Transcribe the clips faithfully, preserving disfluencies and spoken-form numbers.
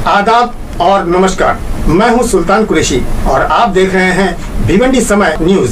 आदाब और नमस्कार, मैं हूं सुल्तान कुरैशी और आप देख रहे हैं भिवंडी समय न्यूज।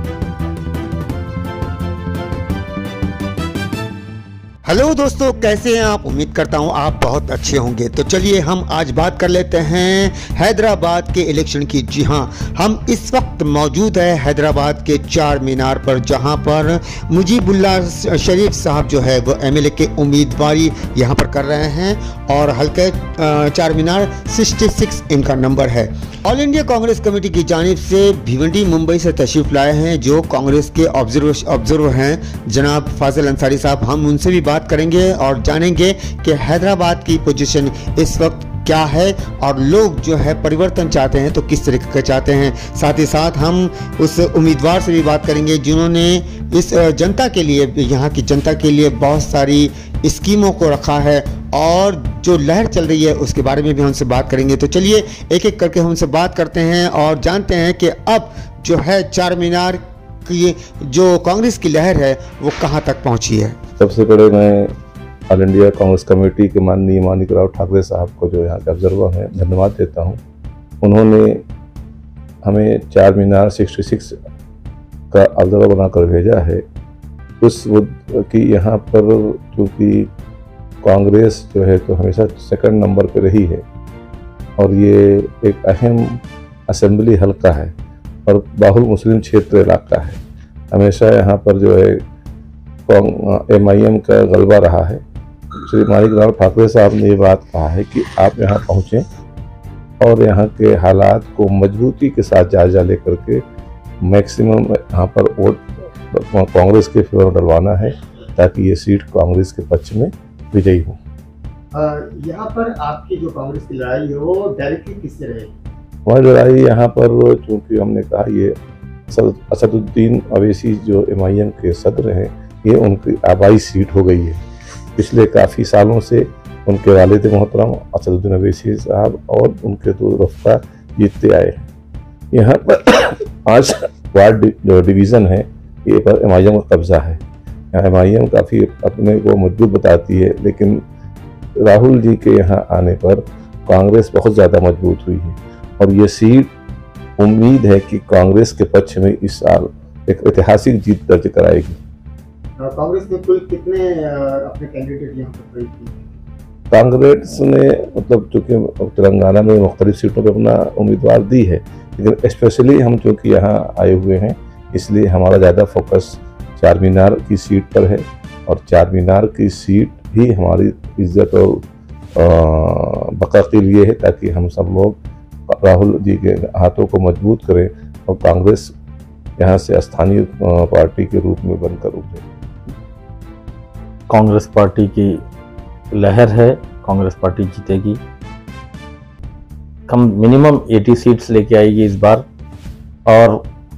हेलो दोस्तों, कैसे हैं आप? उम्मीद करता हूं आप बहुत अच्छे होंगे। तो चलिए हम आज बात कर लेते हैं हैदराबाद के इलेक्शन की। जी हां, हम इस वक्त मौजूद है हैदराबाद के चार मीनार पर, जहां पर मुजीबुल्लाह शरीफ साहब जो है वो एमएलए के उम्मीदवारी यहां पर कर रहे हैं और हल्के चार मीनार छियासठ इनका नंबर है। ऑल इंडिया कांग्रेस कमेटी की जानिब से भिवंडी मुंबई से तशरीफ लाए हैं जो कांग्रेस के ऑब्जर्वर ऑब्जर्वर हैं जनाब फाजिल अंसारी साहब। हम उनसे भी बात करेंगे और जानेंगे कि हैदराबाद की पोजीशन इस वक्त क्या है और लोग जो है परिवर्तन चाहते हैं तो किस तरीके का चाहते हैं। साथ ही साथ हम उस उम्मीदवार से भी बात करेंगे जिन्होंने इस जनता के लिए, यहाँ की जनता के लिए बहुत सारी स्कीमों को रखा है और जो लहर चल रही है उसके बारे में भी हमसे बात करेंगे। तो चलिए एक एक करके हमसे बात करते हैं और जानते हैं कि अब जो है चार मीनार की जो कांग्रेस की लहर है वो कहाँ तक पहुँची है। सबसे पहले मैं ऑल इंडिया कांग्रेस कमेटी के माननीय माणिकराव ठाकरे साहब को, जो यहाँ के ऑब्जर्वर हैं, धन्यवाद देता हूँ। उन्होंने हमें चार मीनार छियासठ का ऑब्जर्वर बनाकर भेजा है। उस कि यहाँ पर क्योंकि कांग्रेस जो है तो हमेशा सेकंड नंबर पर रही है और ये एक अहम असेंबली हल्का है और बाहुल मुस्लिम क्षेत्र इलाका है। हमेशा यहाँ पर जो है एम आई एम का गलबा रहा है। श्री माणिकराव ठाकरे साहब ने ये बात कहा है कि आप यहाँ पहुँचें और यहाँ के हालात को मजबूती के साथ जायजा लेकर के मैक्सिमम यहाँ पर वोट कांग्रेस के फेवर डलवाना है ताकि ये सीट कांग्रेस के पक्ष में विजयी हो। यहाँ पर आपकी जो कांग्रेस की लड़ाई है वो डायरेक्टली किससे रहेगी? हमारी लड़ाई यहाँ पर, चूँकि हमने कहा ये असदुद्दीन अवैसी जो एम आई एम के सदर हैं, ये उनकी आबाई सीट हो गई है। पिछले काफ़ी सालों से उनके वालिद मोहतरम असदुद्दीन अवैसी साहब और उनके दो रफ्ता जीतते आए हैं। यहाँ पर पाँच वार्ड जो डिवीज़न है ये पर एम आई एम का कब्जा है। यहाँ एम आई एम काफ़ी अपने को मजबूत बताती है, लेकिन राहुल जी के यहाँ आने पर कांग्रेस बहुत ज़्यादा मजबूत हुई है और ये सीट उम्मीद है कि कांग्रेस के पक्ष में इस साल एक ऐतिहासिक जीत दर्ज कराएगी। कांग्रेस ने कुल कितने अपने कैंडिडेट यहाँ पर खड़े किए? कांग्रेस ने मतलब चूँकि तेलंगाना में मुख्तलिफ सीटों पर अपना उम्मीदवार दी है, लेकिन स्पेशली हम चूँकि यहाँ आए हुए हैं इसलिए हमारा ज़्यादा फोकस चार मीनार की सीट पर है और चार मीनार की सीट ही हमारी इज्जत और बका के लिए है ताकि हम सब लोग राहुल जी के हाथों को मजबूत करें और कांग्रेस यहाँ से स्थानीय पार्टी के रूप में बनकर उभरे। कांग्रेस पार्टी की लहर है, कांग्रेस पार्टी जीतेगी। कम मिनिमम अस्सी सीट्स लेके आएगी इस बार। और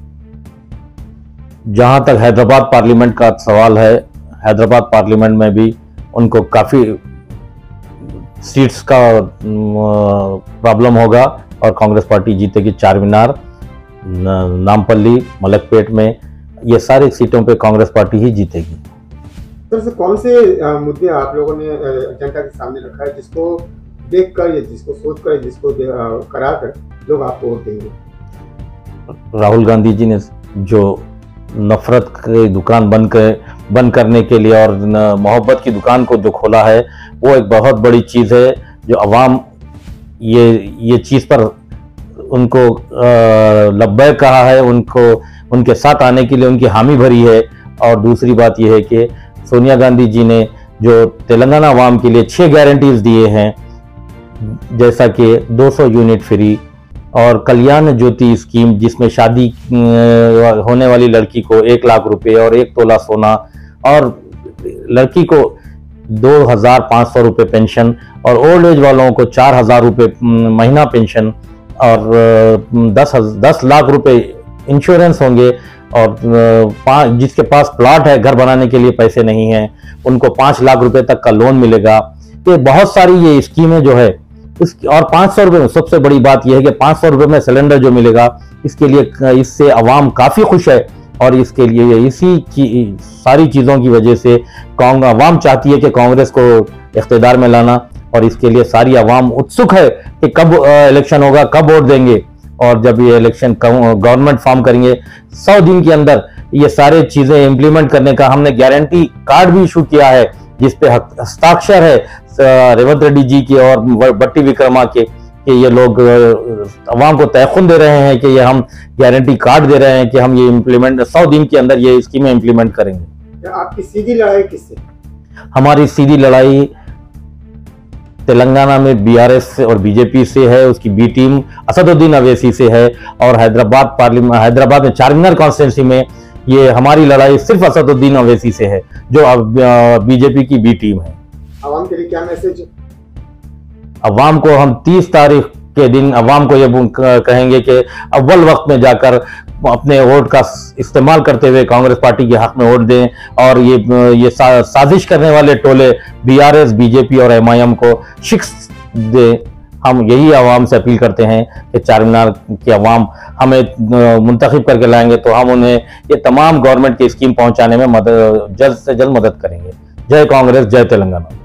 जहां तक हैदराबाद पार्लियामेंट का सवाल है, हैदराबाद पार्लियामेंट में भी उनको काफ़ी सीट्स का प्रॉब्लम होगा और कांग्रेस पार्टी जीतेगी। चार मीनार, नामपल्ली, मलकपेट में ये सारी सीटों पे कांग्रेस पार्टी ही जीतेगी। सर, कौन से मुद्दे आप लोगों ने जनता के सामने रखा है जिसको देखकर या जिसको सोचकर जिसको कराकर लोग आपको वोट देंगे? राहुल गांधी जी ने जो नफरत की दुकान बंद कर बंद करने के लिए और मोहब्बत की दुकान को जो खोला है वो एक बहुत बड़ी चीज़ है। जो अवाम ये ये चीज़ पर उनको लब्बैक कहा है, उनको उनके साथ आने के लिए उनकी हामी भरी है। और दूसरी बात यह है कि सोनिया गांधी जी ने जो तेलंगाना अवाम के लिए छः गारंटीज दिए हैं, जैसा कि दो सौ यूनिट फ्री और कल्याण ज्योति स्कीम जिसमें शादी होने वाली लड़की को एक लाख रुपए और एक तोला सोना और लड़की को दो हजार पाँच सौ रुपये पेंशन और ओल्ड एज वालों को चार हजार रुपये महीना पेंशन और दस दस लाख रुपए इंश्योरेंस होंगे। और जिसके पास प्लॉट है, घर बनाने के लिए पैसे नहीं हैं, उनको पाँच लाख रुपए तक का लोन मिलेगा। तो बहुत सारी ये स्कीमें जो है उस और पाँच सौ रुपये में सबसे बड़ी बात यह है कि पाँच सौ रुपये में सिलेंडर जो मिलेगा, इसके लिए इससे अवाम काफ़ी खुश है। और इसके लिए इसी की सारी चीज़ों की वजह से कांग्रेस अवाम चाहती है कि कांग्रेस को इख्तिदार में लाना और इसके लिए सारी आवाम उत्सुक है कि कब इलेक्शन होगा, कब वोट देंगे। और जब ये इलेक्शन गवर्नमेंट फॉर्म करेंगे, सौ दिन के अंदर ये सारे चीजें इंप्लीमेंट करने का हमने गारंटी कार्ड भी इशू किया है, जिसपे हस्ताक्षर है रेवंत रेड्डी जी के और बट्टी विक्रमा के, कि ये लोग अवाम को तयखुन दे रहे हैं कि ये हम गारंटी कार्ड दे रहे हैं कि हम ये इम्प्लीमेंट सौ दिन के अंदर ये स्कीमें इम्प्लीमेंट करेंगे। आपकी सीधी लड़ाई किससे? हमारी सीधी लड़ाई तेलंगाना में बीआरएस और बीजेपी से है, उसकी बी टीम असदुद्दीन अवैसी से है, और हैदराबाद पार्लियामेंट हैदराबाद में चारमीनार कॉन्स्टिट्यूंसी में ये हमारी लड़ाई सिर्फ असदुद्दीन अवैसी से है, जो बीजेपी की बी टीम है। अवाम के लिए क्या मैसेज है? अवाम को हम तीस तारीख के दिन अवाम को ये कहेंगे कि अव्वल वक्त में जाकर अपने वोट का इस्तेमाल करते हुए कांग्रेस पार्टी के हक में वोट दें, और ये ये सा, साजिश करने वाले टोले बीआरएस, बीजेपी और एमआईएम को शिकस्त दे। हम यही आवाम से अपील करते हैं कि चारमीनार की आवाम हमें मुंतखब करके लाएंगे तो हम उन्हें ये तमाम गवर्नमेंट की स्कीम पहुंचाने में मदद जल्द से जल्द मदद करेंगे। जय कांग्रेस, जय तेलंगाना।